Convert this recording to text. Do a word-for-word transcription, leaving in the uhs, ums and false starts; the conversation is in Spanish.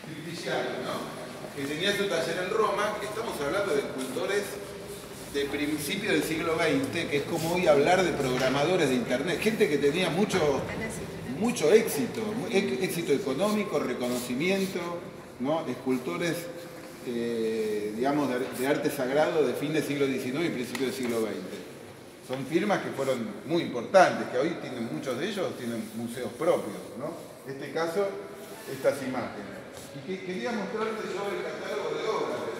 Tiziano, ¿no? Que tenía su taller en Roma. Estamos hablando de escultores de principio del siglo veinte, que es como hoy hablar de programadores de internet, gente que tenía mucho, mucho éxito, éxito económico, reconocimiento, ¿no? Escultores, eh, digamos, de, de arte sagrado de fin del siglo diecinueve y principio del siglo veinte. Son firmas que fueron muy importantes, que hoy tienen, muchos de ellos tienen museos propios, ¿no? En este caso, estas imágenes. Y que quería mostrarte yo el catálogo de obras.